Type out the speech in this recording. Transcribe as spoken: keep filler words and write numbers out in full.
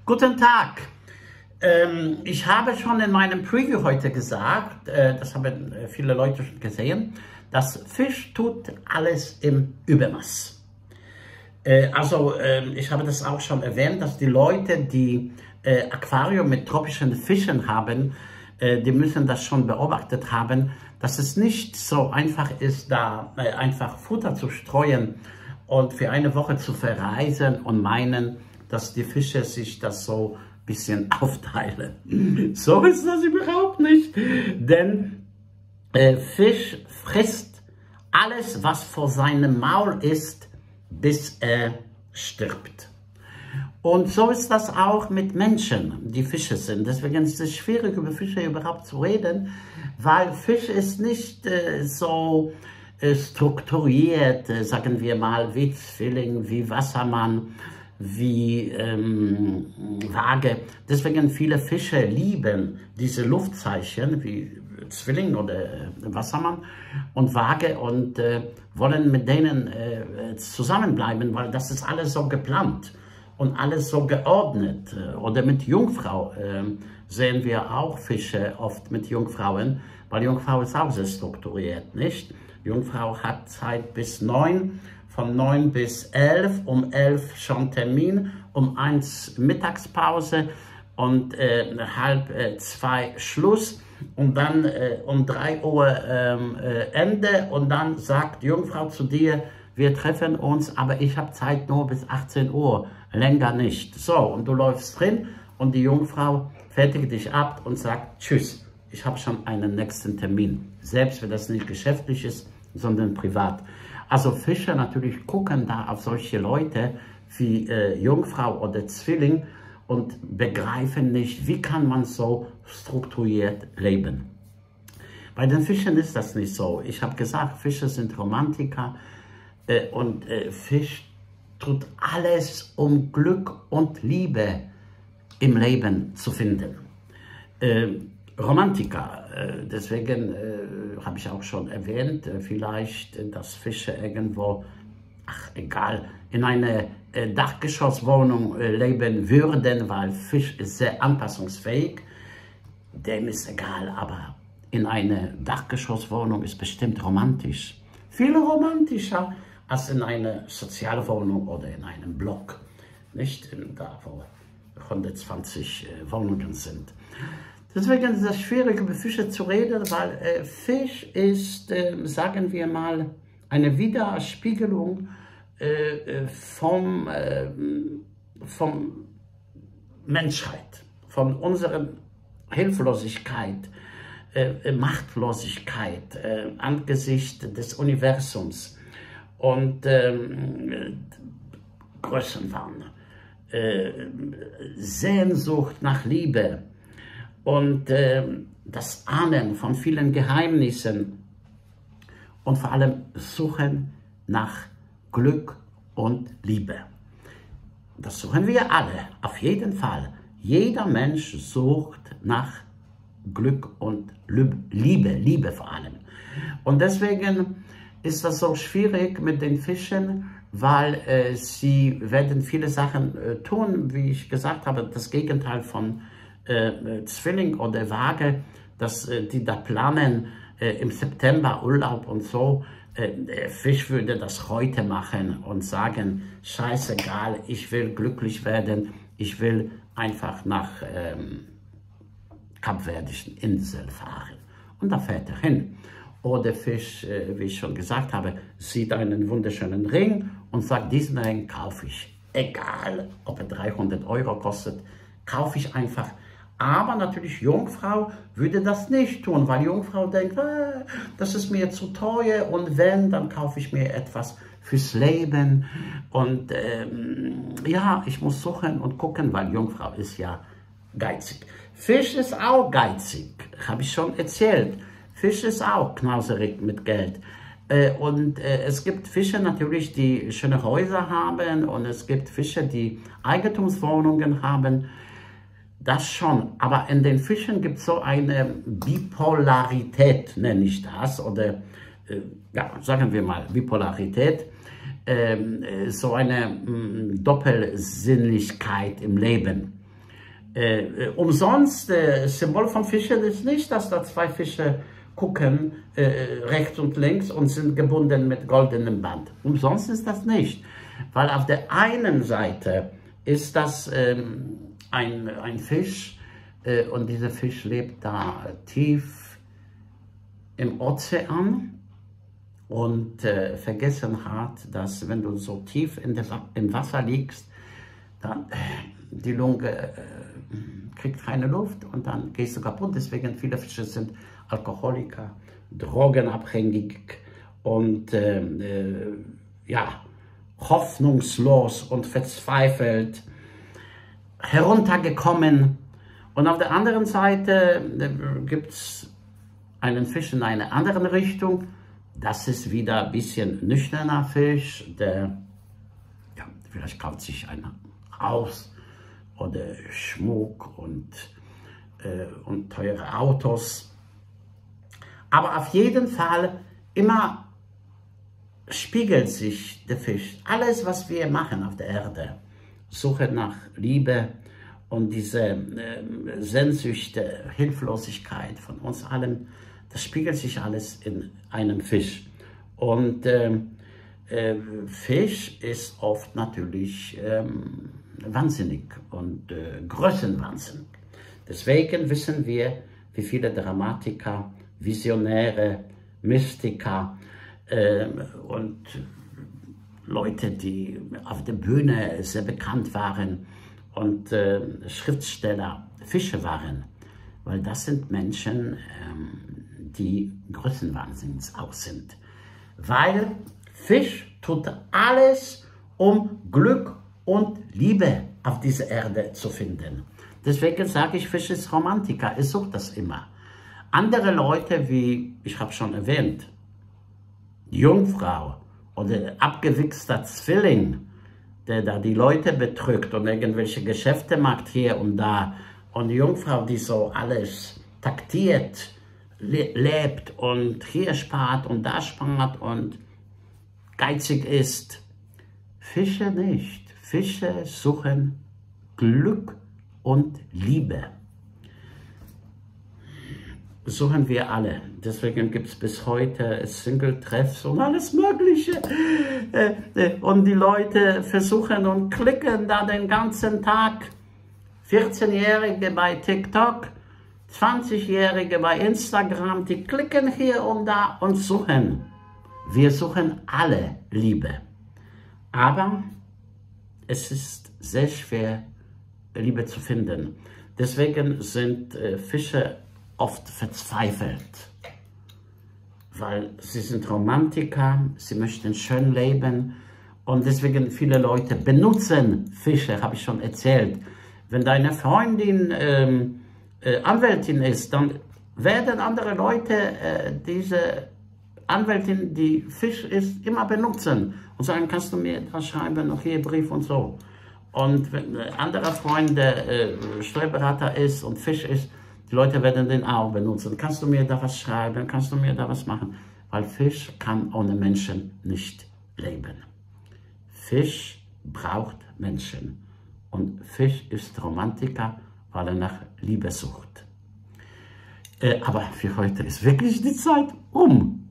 Guten Tag. Ähm, ich habe schon in meinem Preview heute gesagt, äh, das haben viele Leute schon gesehen, dass Fisch tut alles im Übermaß. Äh, also äh, ich habe das auch schon erwähnt, dass die Leute, die äh, Aquarium mit tropischen Fischen haben, äh, die müssen das schon beobachtet haben, dass es nicht so einfach ist, da äh, einfach Futter zu streuen und für eine Woche zu verreisen und meinen, dass die Fische sich das so ein bisschen aufteilen. So ist das überhaupt nicht, denn äh, Fisch frisst alles, was vor seinem Maul ist, bis er stirbt. Und so ist das auch mit Menschen, die Fische sind. Deswegen ist es schwierig, über Fische überhaupt zu reden, weil Fisch ist nicht äh, so äh, strukturiert, äh, sagen wir mal, wie Zwilling, wie Wassermann, wie ähm, Waage. Deswegen viele Fische lieben diese Luftzeichen wie Zwilling oder äh, Wassermann und Waage und äh, wollen mit denen äh, zusammenbleiben, weil das ist alles so geplant und alles so geordnet. Oder mit Jungfrau äh, sehen wir auch Fische oft mit Jungfrauen, weil Jungfrau ist auch sehr strukturiert, nicht? Jungfrau hat Zeit bis neun, von neun bis elf, um elf schon Termin, um eins Mittagspause und äh, halb äh, zwei Schluss und dann äh, um drei Uhr ähm, äh, Ende und dann sagt Jungfrau zu dir, wir treffen uns, aber ich habe Zeit nur bis achtzehn Uhr, länger nicht. So, und du läufst drin und die Jungfrau fertigt dich ab und sagt, tschüss, ich habe schon einen nächsten Termin. Selbst wenn das nicht geschäftlich ist, sondern privat. Also Fische natürlich gucken da auf solche Leute wie äh, Jungfrau oder Zwilling und begreifen nicht, wie kann man so strukturiert leben. Bei den Fischen ist das nicht so. Ich habe gesagt, Fische sind Romantiker äh, und äh, Fisch tut alles, um Glück und Liebe im Leben zu finden. Äh, Romantiker, äh, deswegen äh, habe ich auch schon erwähnt, äh, vielleicht, äh, dass Fische irgendwo, ach egal, in einer äh, Dachgeschosswohnung äh, leben würden, weil Fisch ist sehr anpassungsfähig, dem ist egal, aber in einer Dachgeschosswohnung ist bestimmt romantisch. Viel romantischer als in einer Sozialwohnung oder in einem Block, nicht da, wo hundertzwanzig äh, Wohnungen sind. Deswegen ist es schwierig, über Fische zu reden, weil äh, Fisch ist, äh, sagen wir mal, eine Widerspiegelung äh, vom, äh, vom Menschheit, von unserer Hilflosigkeit, äh, Machtlosigkeit äh, angesichts des Universums und äh, Größenwahn, äh, Sehnsucht nach Liebe. Und äh, das Ahnen von vielen Geheimnissen und vor allem Suchen nach Glück und Liebe. Das suchen wir alle, auf jeden Fall. Jeder Mensch sucht nach Glück und Liebe, Liebe vor allem. Und deswegen ist das so schwierig mit den Fischen, weil äh, sie werden viele Sachen äh, tun, wie ich gesagt habe, das Gegenteil von Äh, Zwilling oder Waage, dass äh, die da planen äh, im September Urlaub und so. Äh, der Fisch würde das heute machen und sagen, scheißegal, ich will glücklich werden, ich will einfach nach ähm, Kapverdischen Inseln fahren. Und da fährt er hin. Oder Fisch, äh, wie ich schon gesagt habe, sieht einen wunderschönen Ring und sagt, diesen Ring kaufe ich. Egal, ob er dreihundert Euro kostet, kaufe ich einfach. Aber natürlich Jungfrau würde das nicht tun, weil Jungfrau denkt, äh, das ist mir zu teuer und wenn, dann kaufe ich mir etwas fürs Leben. Und ähm, ja, ich muss suchen und gucken, weil Jungfrau ist ja geizig. Fisch ist auch geizig, habe ich schon erzählt. Fisch ist auch knauserig mit Geld. Äh, und äh, es gibt Fische natürlich, die schöne Häuser haben und es gibt Fische, die Eigentumswohnungen haben. Das schon, aber in den Fischen gibt es so eine Bipolarität, nenne ich das, oder äh, ja, sagen wir mal Bipolarität, äh, so eine mh, Doppelsinnlichkeit im Leben. Äh, umsonst, äh, Symbol von Fischen ist nicht, dass da zwei Fische gucken, äh, rechts und links und sind gebunden mit goldenem Band. Umsonst ist das nicht, weil auf der einen Seite ist das ähm, ein, ein Fisch äh, und dieser Fisch lebt da tief im Ozean und äh, vergessen hat, dass wenn du so tief in der, im Wasser liegst, dann äh, die Lunge äh, kriegt keine Luft und dann gehst du kaputt. Deswegen viele Fische sind Alkoholiker, drogenabhängig und äh, äh, ja, hoffnungslos und verzweifelt heruntergekommen. Und auf der anderen Seite äh, gibt es einen Fisch in einer anderen Richtung. Das ist wieder ein bisschen nüchterner Fisch, der ja, vielleicht kauft sich ein Haus oder Schmuck und, äh, und teure Autos. Aber auf jeden Fall immer spiegelt sich der Fisch. Alles, was wir machen auf der Erde, Suche nach Liebe und diese äh, Sehnsüchte, Hilflosigkeit von uns allen, das spiegelt sich alles in einem Fisch. Und äh, äh, Fisch ist oft natürlich ähm, wahnsinnig und äh, größenwahnsinnig. Deswegen wissen wir, wie viele Dramatiker, Visionäre, Mystiker äh, und Leute, die auf der Bühne sehr bekannt waren und äh, Schriftsteller, Fische waren. Weil das sind Menschen, ähm, die größenwahnsinnig auch sind. Weil Fisch tut alles, um Glück und Liebe auf dieser Erde zu finden. Deswegen sage ich, Fisch ist Romantiker, er sucht das immer. Andere Leute, wie ich habe schon erwähnt, die Jungfrau oder abgewichster Zwilling, der da die Leute betrügt und irgendwelche Geschäfte macht hier und da, und die Jungfrau, die so alles taktiert, le lebt und hier spart und da spart und geizig ist. Fische nicht. Fische suchen Glück und Liebe. Suchen wir alle. Deswegen gibt es bis heute Single-Treffs und alles Mögliche. Und die Leute versuchen und klicken da den ganzen Tag. vierzehnjährige bei TikTok, zwanzigjährige bei Instagram, die klicken hier und da und suchen. Wir suchen alle Liebe. Aber es ist sehr schwer, Liebe zu finden. Deswegen sind äh, Fische oft verzweifelt, weil sie sind Romantiker, sie möchten schön leben und deswegen viele Leute benutzen Fische, habe ich schon erzählt. Wenn deine Freundin ähm, äh, Anwältin ist, dann werden andere Leute äh, diese Anwältin, die Fisch ist, immer benutzen und sagen, kannst du mir das schreiben, noch hier Brief und so. Und wenn ein anderer Freund, der äh, Steuerberater ist und Fisch ist, die Leute werden den auch benutzen. Kannst du mir da was schreiben? Kannst du mir da was machen? Weil Fisch kann ohne Menschen nicht leben. Fisch braucht Menschen. Und Fisch ist Romantiker, weil er nach Liebe sucht. Äh, aber für heute ist wirklich die Zeit um.